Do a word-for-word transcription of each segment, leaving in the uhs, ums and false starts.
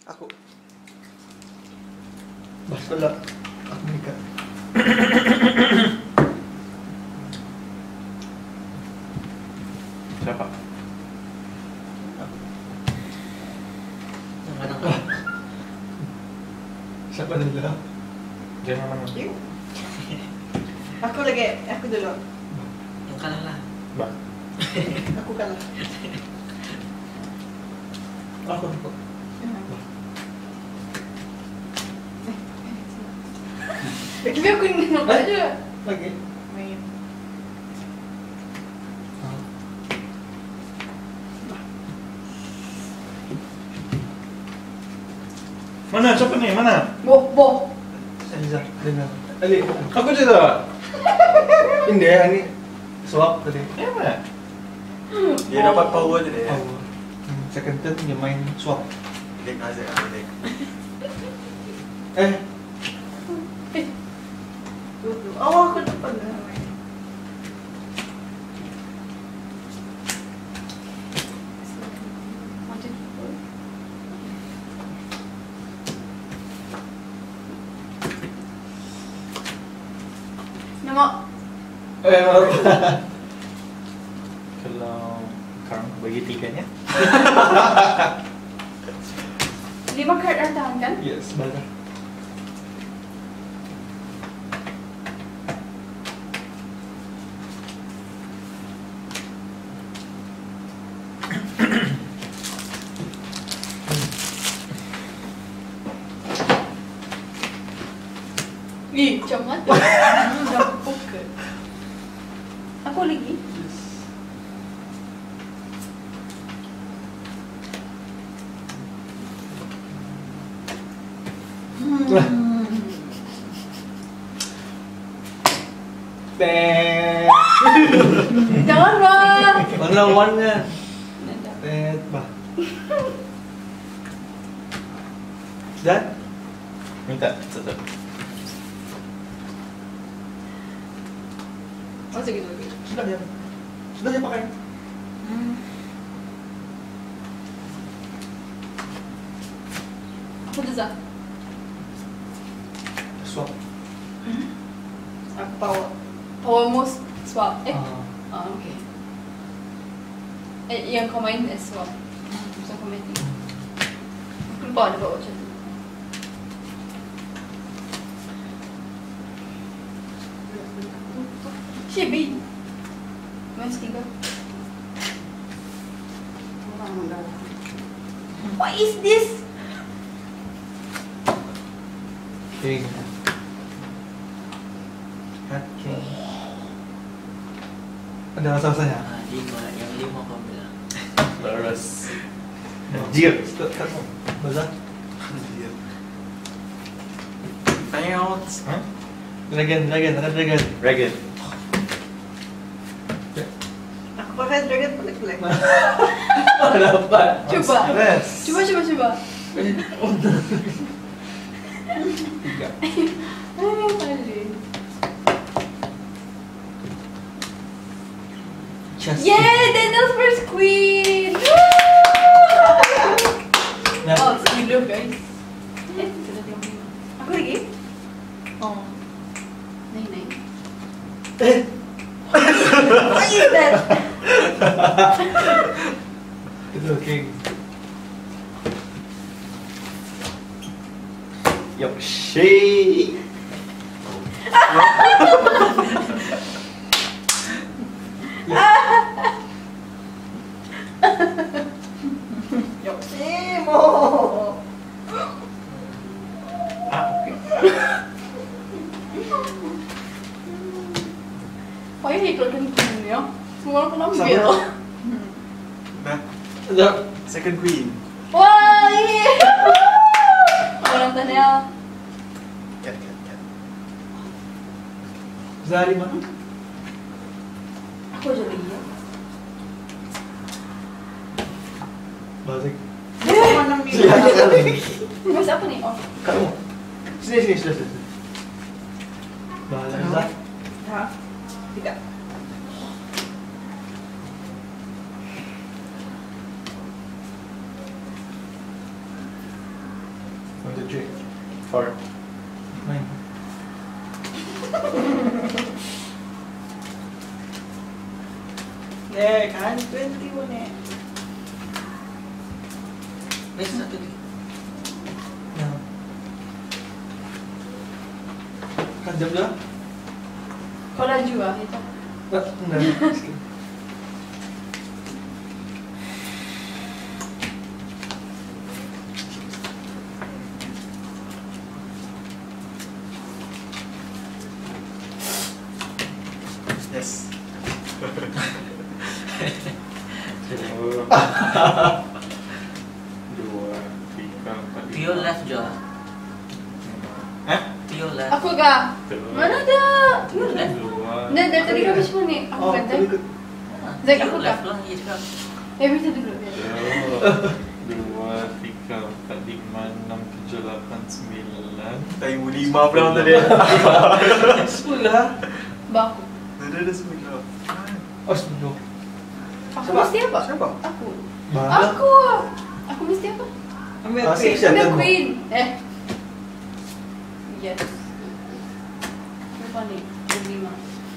Aku. Basta aku nikah. Siapa? Yang kanan. Siapa dulu? Jangan mana? You. Aku lagi. Aku dulu. Yang kanan lah. Mbak. Aku kalah. Aku aku. Tapi aku nampak je. Lagi. Main. Mana? Siapa ni? Mana? Boh, boh. Eliza, dengar. Ali, Aku juga. ini dia ini swap tadi. Ya mana? Dia dapat power je dia. Oh, hmm, second turn dia main swap. Dek Azek lah dek. Eh, Oh, aku dapat dah main. Nama. eh baru. Kalau sekarang bagi tiganya. Lima card dah tahan kan? Yes, baru. Ih, macam mana? Hmm, dah poker. Aku lagi. Hmm. Tet. Jangan bah. Mana lawannya? Tet, bah. Dan Minta tetap. Masa gitu lagi. sudah dia. Sudah dia pakai. Hmm. Apa tu Zah? Swap. Aku power. Power moves swap. Eh? Ah. Ah, okay. Eh, yang kau main is swap. So kau main ni. Aku lupa ada buat macam tu. Cibi. Mas tiga. What is this? King. Cat king. Ada rasa-rasanya? Ah, lima, yang lima kau bilang. Terus. Jir. Kat kamu. Bazar. Dia. Bounce. Hah? Dragon, dragon, ada dragon. Dragon. Aku pakai dragon pelik-pelik. Apa dapat? Cuba. Stress. Cuba, cuba, cuba. Tiga. Ah, paling. Chest. Yay! Daniel's first queen! Nah. Oh, sebelum guys. Eh, sudah tiga puluh lima. Aku lagi? Oh. Nine, nine. Eh. What is that? Itu king. Yoshi. Yoshimo! Ah, okay. Why you ikutkan queen ya? Semua orang pernah Sama. ambil. Nah, Ada. second queen. Wah, iya. Orang Daniel. Cat cat cat. Zari mana? Aku aja lagi ya. Balik. Mana Silakan. Mas apa nih? Oh. Kamu. Sini sini sudah sudah. Balik. Zar. Hah? Tidak. One, two, three. Four. Nine. Eh, kan twenty-one eh. May satu lagi. Nah. Kan jam dah? Kau laju ah itu. Tak, enggak. Sikit. Yes. Dua. Dua, tiga, empat, To your lima. left, Jo. Hah? To your left. Aku kah? Dua. Mana ada? Dua. Nah, dari tadi kau macam ni. Aku Oh, kan tadi Zack. ke? Ah, Zack, to aku your left tak. lah, ya cakap. Eh, bisa dulu. Dua, dua, tiga, empat, lima, enam, tujuh, lapan, sembilan. Time lima pula tadi. Sepuluh. Baku. Ada ada sembilan. Oh, sepuluh. Aku Siapa? mesti apa? Siapa? Aku. Mana? Aku. Aku mesti apa? Ambil Ah, queen. section Ambil kan, queen. Eh. Yes. Apa ni? Lima.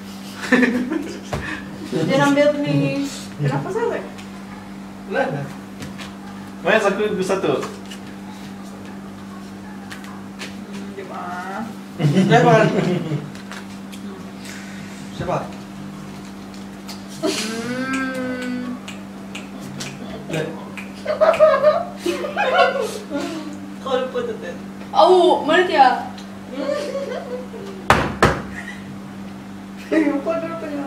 Dia ambil ni. Kenapa salah? Lah, dah. Mas, aku dua satu. Hmm, dia mah. Siapa? Siapa? Hmm. Lah. Kau lupa tu kan? Au, mana dia? Eh, lupa dia punya.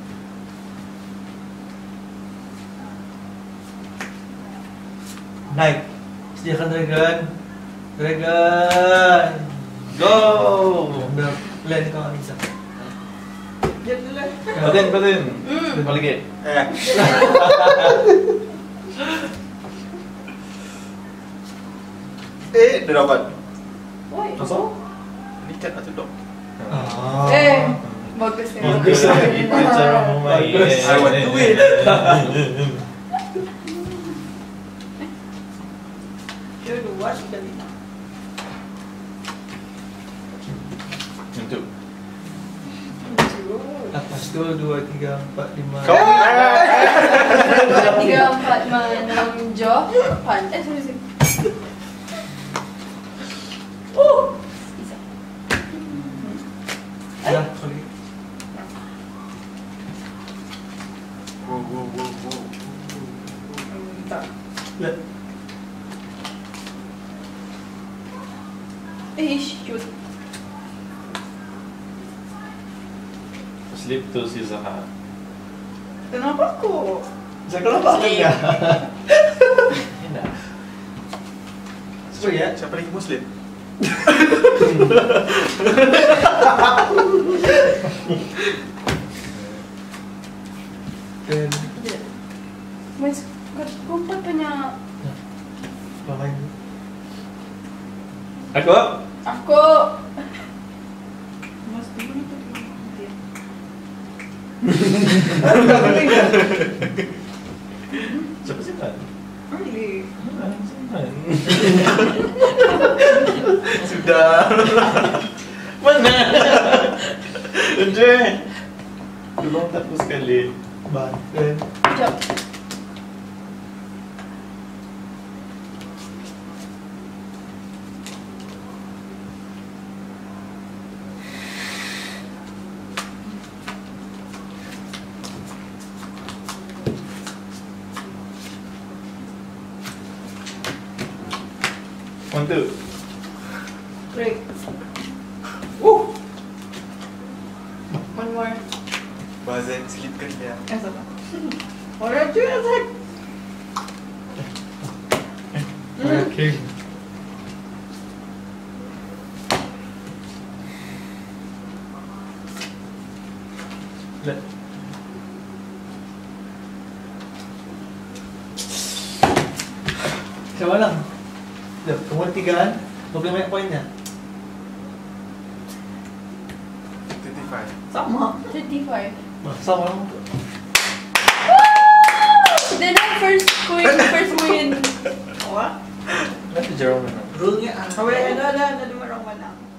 Naik. Sediakan dragon. Dragon. Go. Ambil plan kau Anissa. Dia dulu lah. Patin, patin. Hmm. Balik lagi. Eh. Eh, dah dapat. Oi. Masuk? Ini cat atau dog? Ah. Eh, bagus ya. Bagus lah. Itu cara memain. Bagus. I want to win. Dia dua sudah lima. Untuk. Lepas tu dua, tiga, empat, lima. Kau. Dua, tiga, empat, lima, enam, jo, pan. Eh, sorry, sorry. Oh, bisa. Dah, sorry. Wow, wow, wow, wow. Tak. Lah. Eh, shoot. Slip to si Zaha. Kenapa aku? Saya kenapa aku enggak? Enak. Sorry ya. Siapa lagi Muslim? Dan Mas, kau empat punya. Bapak ini. Aku. Aku. Mas, dulu ni tu. Siapa simpan? Really? Ah, simpan. Sudah. Mana? Enjoy. Belum tak pun sekali. Banten. Sekejap. One, two. Break. Uh. One more. Bazen selipkan dia. Eh, sabar. Orang tu yang saya. Okay. Lah. Siapa lang? Dah, kamu tiga kan? Kau boleh banyak poinnya. twenty-five. Sama. thirty-five. Sama lang. Then our first queen, first win. What? Nanti Jerome menang. Rule-nya Oh, wait, ada. ada, ada, ada, ada orang malam.